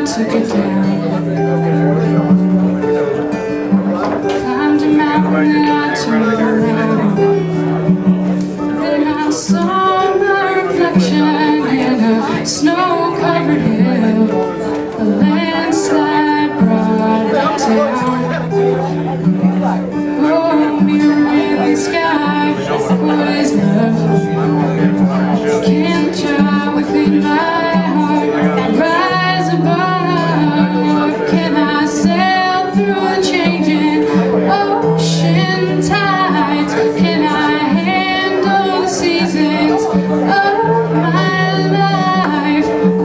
took it down. Climbed a mountain and I turned around. Then I saw my reflection in a snow-covered hill. A landslide brought it down. Oh, mirror in the sky, what is love? Can't try within my heart, rise above. Can I sail through the changing ocean tides? Can I handle the seasons of my life?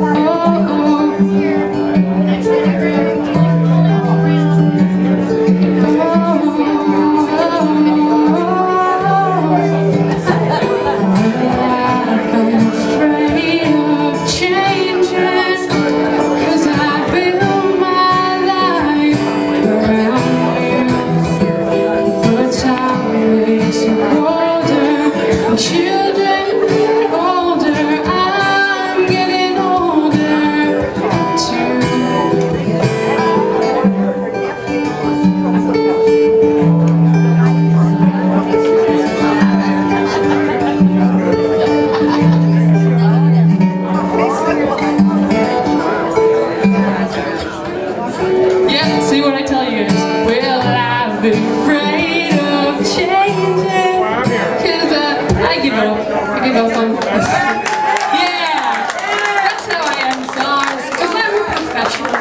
Children get older, I'm getting older too. Yeah, see what I tell you guys? Well, I've been afraid of changing. I give up on this. Yeah! That's how I end songs. Because I'm a professional.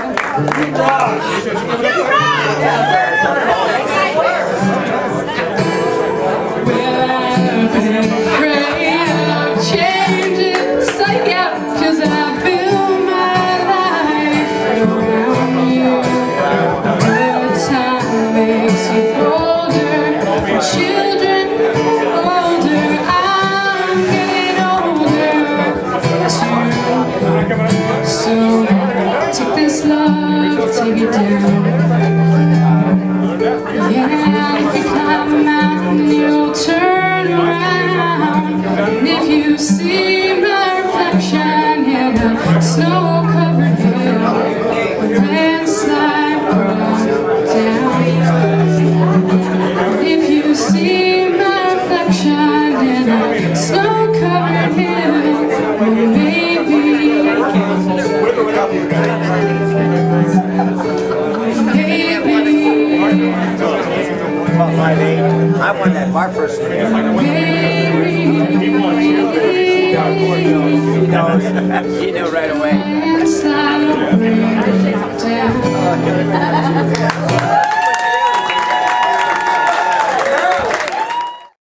Well, I've been afraid of changing. So yeah, because I build my life around you. Good time makes you older. Children older. So take this love, take it down. Yeah, if you climb a mountain, you'll turn around. And if you see my reflection in a snow-covered hill, a landslide brought down. If you see my reflection in a snow-covered hill, maybe I won that bar person. He knew right away.